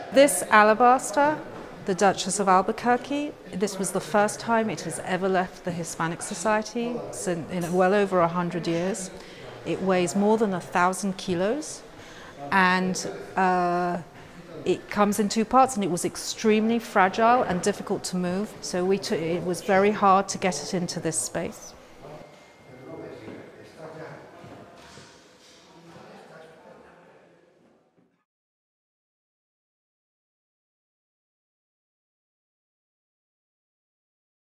This alabaster, the Duchess of Albuquerque, this was the first time it has ever left the Hispanic Society in well over 100 years. It weighs more than 1,000 kilos, and it comes in two parts, and it was extremely fragile and difficult to move, so it was very hard to get it into this space.